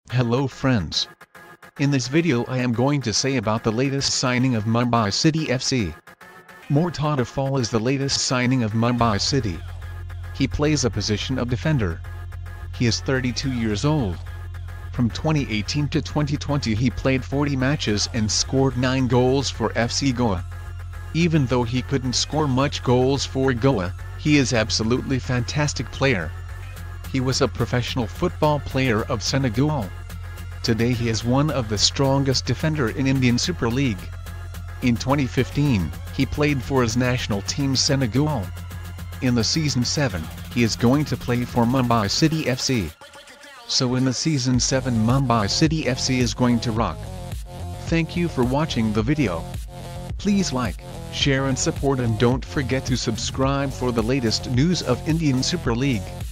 Hello friends. In this video I am going to say about the latest signing of Mumbai City FC. Mourtada Fall is the latest signing of Mumbai City. He plays a position of defender. He is 32 years old. From 2018 to 2020 he played 40 matches and scored 9 goals for FC Goa. Even though he couldn't score much goals for Goa, he is absolutely fantastic player. He was a professional football player of Senegal. Today he is one of the strongest defender in Indian Super League. In 2015, he played for his national team Senegal. In the Season 7, he is going to play for Mumbai City FC. So in the Season 7 Mumbai City FC is going to rock. Thank you for watching the video. Please like, share and support, and don't forget to subscribe for the latest news of Indian Super League.